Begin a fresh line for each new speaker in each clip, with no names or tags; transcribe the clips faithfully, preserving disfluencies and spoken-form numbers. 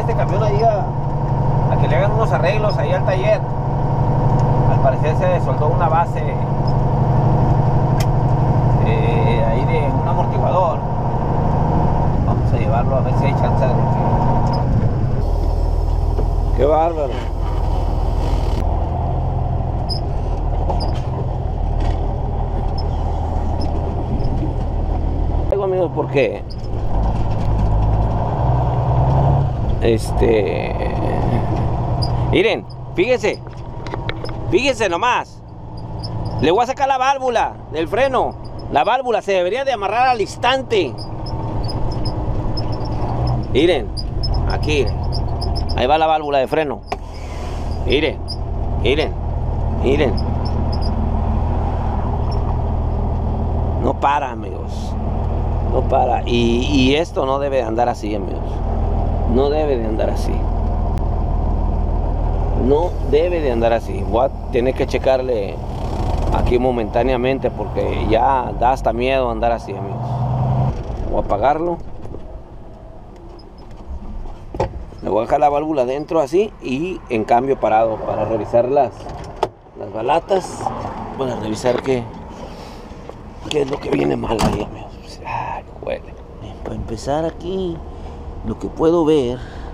este camión ahí a, a que le hagan unos arreglos ahí al taller. Al parecer se soldó una base eh, ahí de un amortiguador. Vamos a llevarlo a ver si hay chance de que... ¡Qué bárbaro! Digo, amigos, porque este miren, fíjense, fíjense nomás. Le voy a sacar la válvula del freno. La válvula se debería de amarrar al instante. Miren, aquí, ahí va la válvula de freno. Miren, miren, miren. No para, amigos. No para. Y, y esto no debe de andar así, amigos. No debe de andar así. No debe de andar así. Voy a tener que checarle aquí momentáneamente porque ya da hasta miedo andar así, amigos. Voy a apagarlo. Le voy a dejar la válvula dentro así y en cambio parado para revisar las, las balatas. Para revisar qué, qué es lo que viene mal ahí, amigos. Ay, huele. Para empezar aquí, lo que puedo ver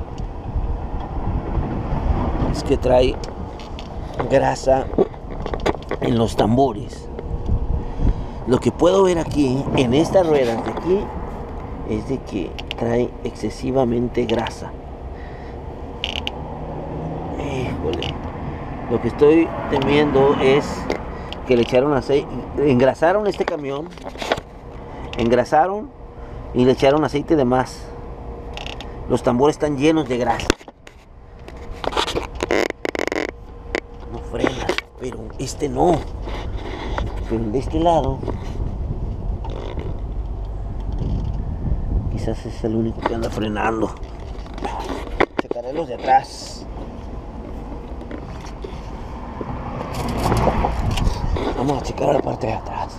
es que trae grasa en los tambores. Lo que puedo ver aquí en estas ruedas de aquí es de que trae excesivamente grasa. Híjole. Lo que estoy temiendo es que le echaron aceite, engrasaron este camión, engrasaron y le echaron aceite de más. Los tambores están llenos de grasa. No frena, pero este no. Pero de este lado quizás es el único que anda frenando. Checaré los de atrás. Vamos a checar la parte de atrás.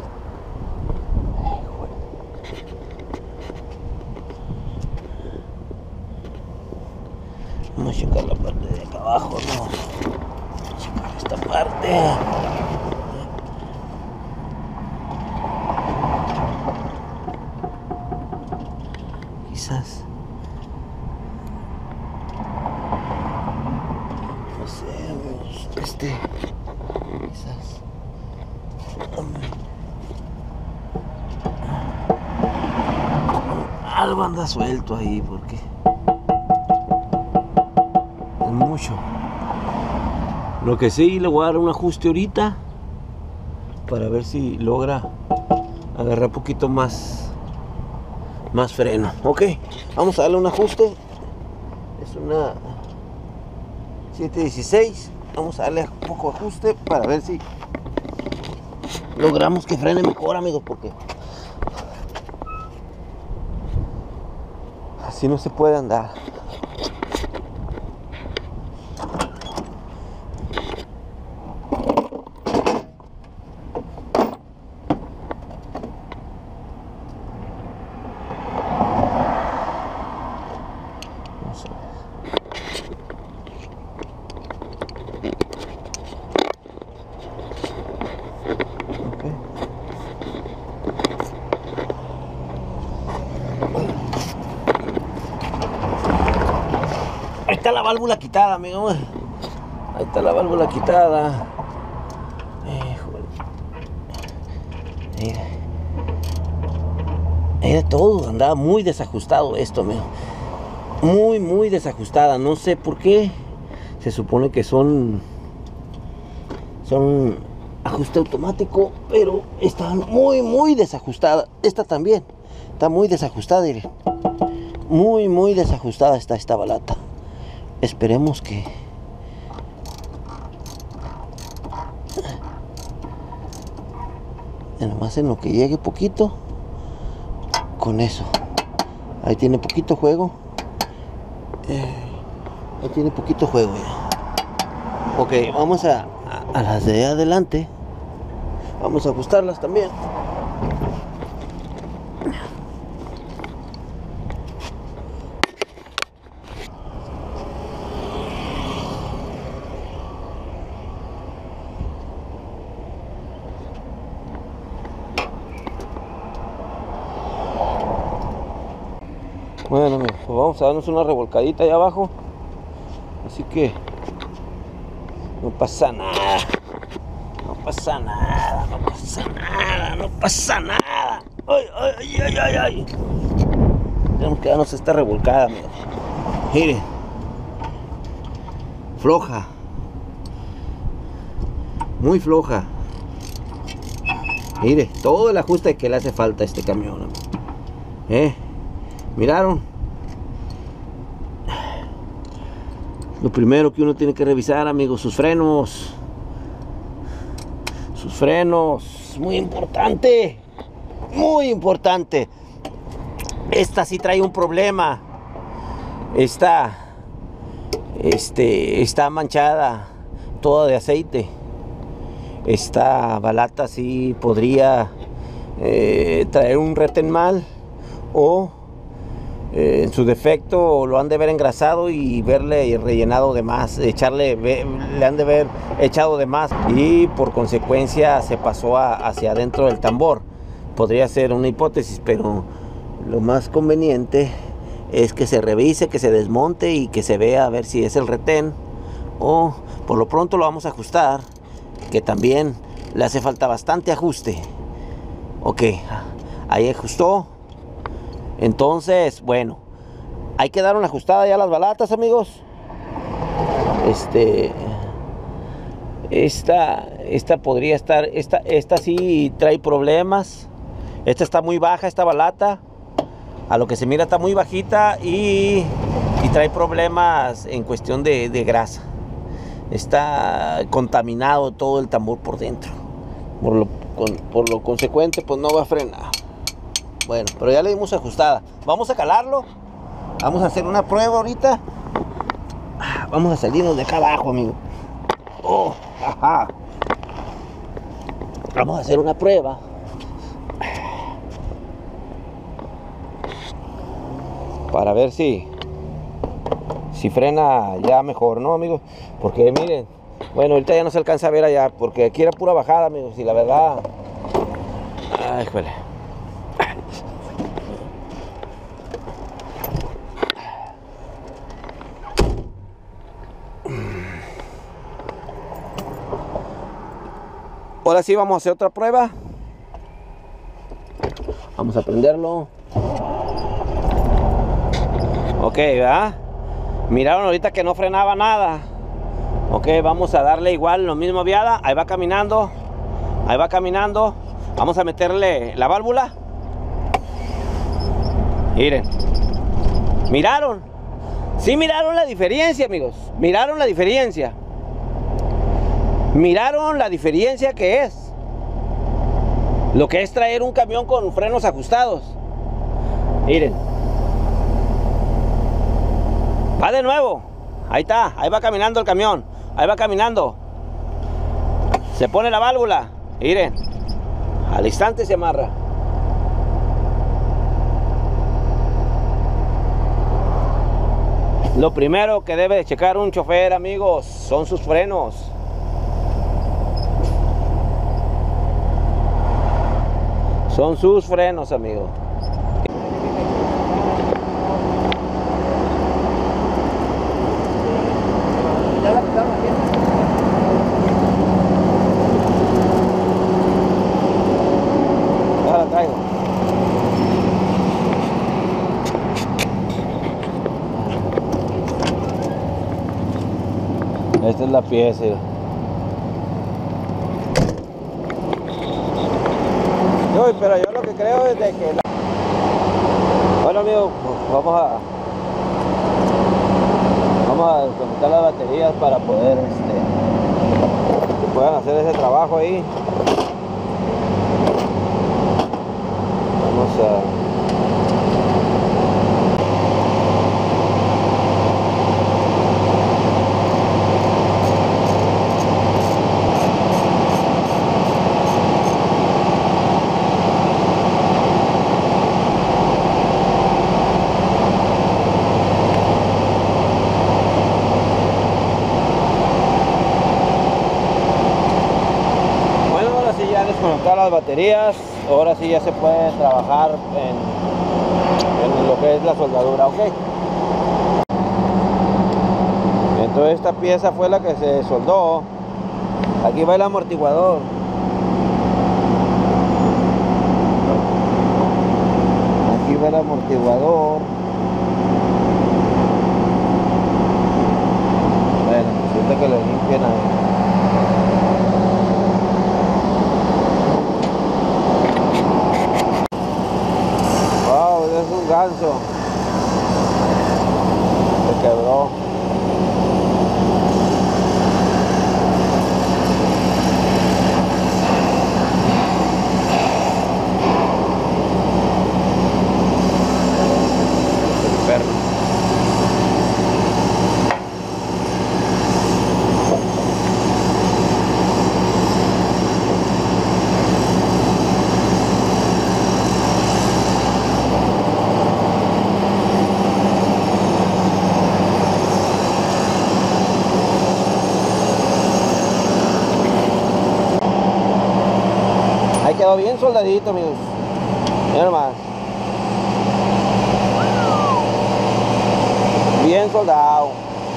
Vamos a checar la parte de acá abajo, no. Vamos a checar esta parte. Quizás. No sé, amigos. Este. Quizás. Algo anda suelto ahí porque es mucho. Lo que sí, le voy a dar un ajuste ahorita para ver si logra agarrar un poquito más más freno. Ok, vamos a darle un ajuste. Es una siete dieciséis. Vamos a darle un poco de ajuste para ver si logramos que frene mejor, amigos, porque así no se puede andar. Vamos a ver. Ahí está la válvula quitada, amigo. Ahí está la válvula quitada. Mira. Era todo, andaba muy desajustado esto, amigo. Muy, muy desajustada. No sé por qué. Se supone que son Son ajuste automático, pero está muy, muy desajustada. Esta también está muy desajustada, diré. Muy, muy desajustada está esta balata. Esperemos que nomás en lo que llegue poquito con eso. Ahí tiene poquito juego. Eh, ahí tiene poquito juego ya. Ok, vamos a, a, a las de adelante. Vamos a ajustarlas también. vamos a darnos una revolcadita allá abajo. Así que no pasa nada. No pasa nada, no pasa nada, no pasa nada. Ay, ay, ay, ay, ay. Tenemos que darnos esta revolcada, amigos. Miren. Floja. Muy floja. Mire, todo el ajuste que le hace falta a este camión. ¿Eh? ¿Miraron? Lo primero que uno tiene que revisar, amigos, sus frenos. Sus frenos. Muy importante. Muy importante. Esta sí trae un problema. Esta este, está manchada toda de aceite. Esta balata sí podría eh, traer un retén mal, o eh, en su defecto lo han de ver engrasado y verle rellenado de más, echarle, le han de ver echado de más, y por consecuencia se pasó a, hacia adentro del tambor. Podría ser una hipótesis, pero lo más conveniente es que se revise, que se desmonte y que se vea a ver si es el retén, o por lo pronto lo vamos a ajustar, que también le hace falta bastante ajuste. Ok, ahí ajustó. Entonces, bueno, hay que dar una ajustada ya a las balatas, amigos. Este esta esta podría estar, esta esta sí trae problemas. Esta está muy baja, esta balata, a lo que se mira está muy bajita, y, y trae problemas en cuestión de, de grasa. Está contaminado todo el tambor por dentro. Por lo, con, por lo consecuente, pues no va a frenar. Bueno, pero ya le dimos ajustada. Vamos a calarlo. Vamos a hacer una prueba ahorita. Vamos a salirnos de acá abajo, amigo. Oh, ajá. Vamos a hacer una prueba. Para ver si si frena ya mejor, ¿no, amigos? Porque miren, bueno, ahorita ya no se alcanza a ver allá, porque aquí era pura bajada, amigos, y la verdad, ay, joder. Ahora sí vamos a hacer otra prueba. Vamos a prenderlo. Ok, ¿verdad? Miraron ahorita que no frenaba nada. Ok, vamos a darle igual lo mismo viada. Ahí va caminando. Ahí va caminando. Vamos a meterle la válvula. Miren. ¿Miraron? Sí, miraron la diferencia, amigos. Miraron la diferencia. Miraron la diferencia que es. Lo que es traer un camión con frenos ajustados. Miren. Va de nuevo. Ahí está. Ahí va caminando el camión. Ahí va caminando. Se pone la válvula. Miren. Al instante se amarra. Lo primero que debe de checar un chofer, amigos, son sus frenos. Son sus frenos, amigos. Ya la traigo. Esta es la pieza. Uy, pero yo lo que creo es de que la... Bueno, amigos, pues vamos a vamos a desconectar las baterías para poder este, que puedan hacer ese trabajo ahí. Vamos a desconectar las baterías. Ahora sí ya se puede trabajar en, en lo que es la soldadura. Ok, esta pieza fue la que se soldó. Aquí va el amortiguador. Aquí va el amortiguador. Bueno, siento que lo limpien ahí. Wow, es un ganso. Se quebró. Ahí quedó bien soldadito, amigos. Mira nomás. Bien soldado.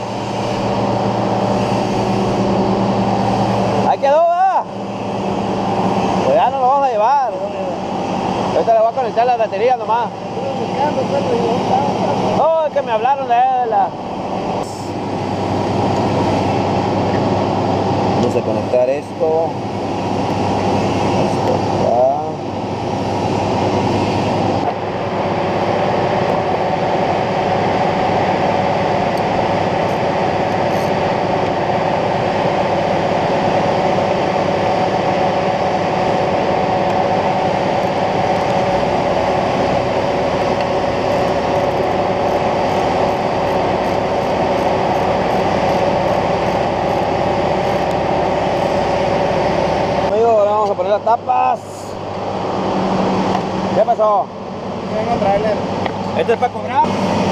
Ahí quedó, ¿verdad? Pues ya no lo vamos a llevar. Ahorita le voy a conectar la batería nomás. No, es que me hablaron de la... Vamos a conectar esto. Las tapas. ¿Qué pasó?
Vengo a trailer.
¿Este es para cobrar?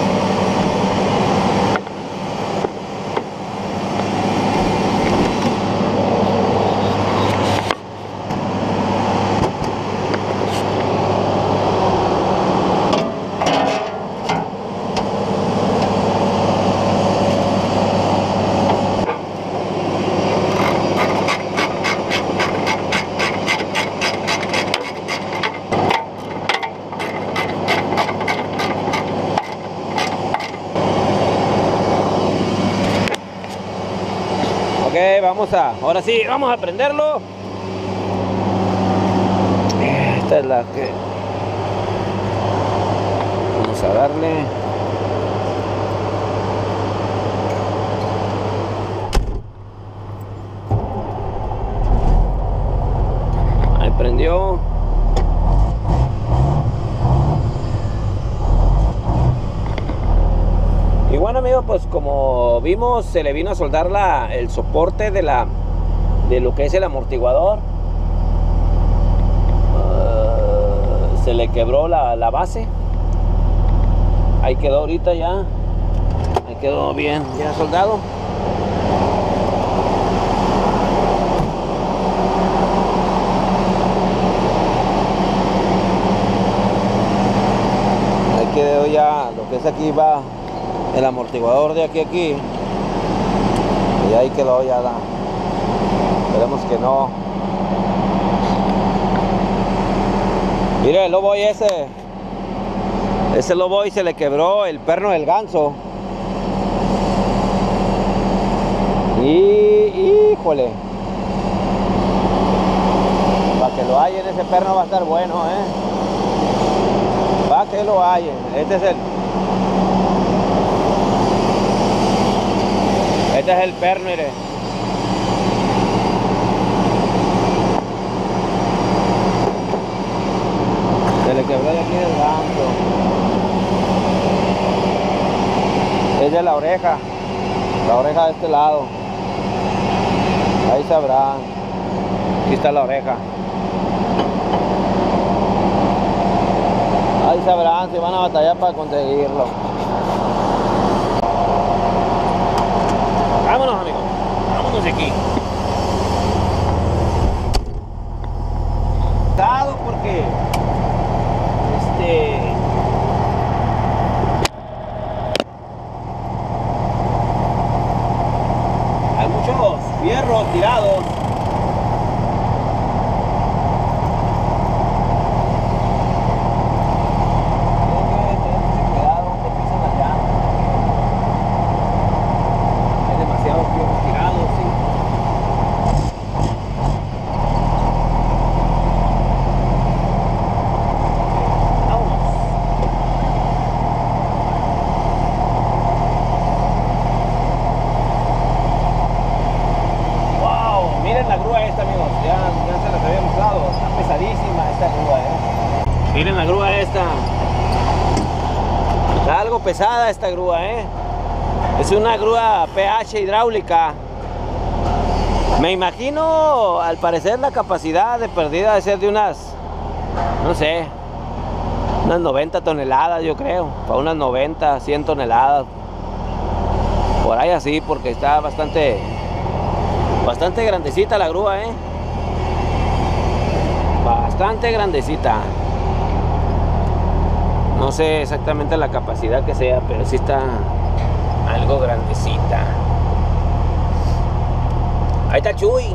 Ok, vamos a, ahora sí, vamos a prenderlo. Esta es la que vamos a darle. Ahí prendió. Y bueno, amigos, pues como vimos, se le vino a soldar la, el soporte de la de lo que es el amortiguador. Uh, se le quebró la, la base. Ahí quedó ahorita ya. Ahí quedó bien, ya soldado. Ahí quedó ya lo que es aquí, va el amortiguador de aquí a aquí, y ahí quedó ya la, esperemos que no. Mire el lobo ese ese lobo y se le quebró el perno del ganso y híjole, para que lo hallen ese perno va a estar bueno, eh para que lo hallen. Este es el Este es el perno, mire. Se le quebró de aquí del ganso. Es de la oreja. La oreja de este lado. Ahí sabrán. Aquí está la oreja. Ahí sabrán si van a batallar para conseguirlo. Vámonos, amigos. Vámonos de aquí. Dado porque este Hierros tirados.
La grúa esta, amigos, ya, ya se las había mostrado, está pesadísima esta grúa, eh.
Miren la grúa esta. Está algo pesada esta grúa, eh. Es una grúa P H hidráulica. Me imagino, al parecer, la capacidad de perdida de ser de unas, no sé, unas noventa toneladas, yo creo. Para unas noventa, cien toneladas. Por ahí así, porque está bastante... Bastante grandecita la grúa, eh. Bastante grandecita. No sé exactamente la capacidad que sea, pero sí está algo grandecita. Ahí está Chuy.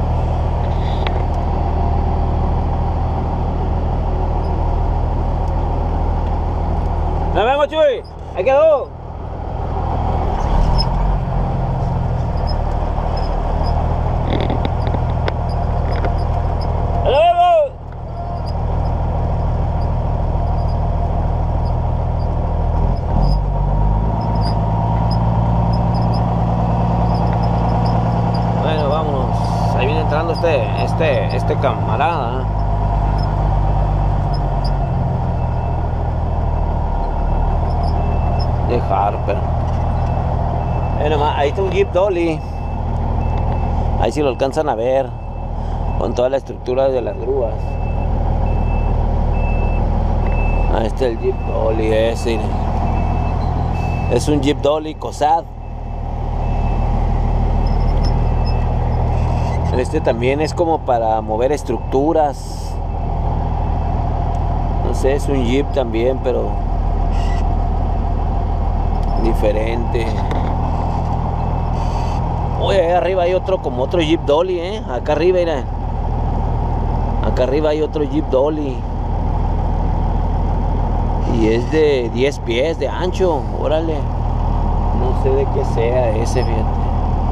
Nos vemos, Chuy. Ahí quedó. Entrando este, este, este camarada. De Harper. Eh, nomás, ahí está un Jeep Dolly. Ahí sí lo alcanzan a ver. Con toda la estructura de las grúas. Ahí está el Jeep Dolly ese. Es un Jeep Dolly Cosad. Este también es como para mover estructuras. No sé, es un Jeep también, pero diferente. Uy, ahí arriba hay otro, como otro Jeep Dolly, eh. Acá arriba, mira. Acá arriba hay otro Jeep Dolly. Y es de diez pies de ancho, órale. No sé de qué sea ese, fíjate.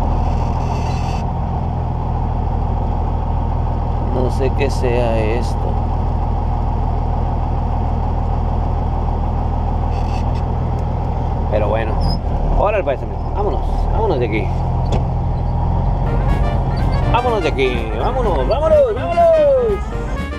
No sé qué sea esto. Pero bueno. Órale, pues, vámonos. Vámonos de aquí. Vámonos de aquí. Vámonos, vámonos, vámonos.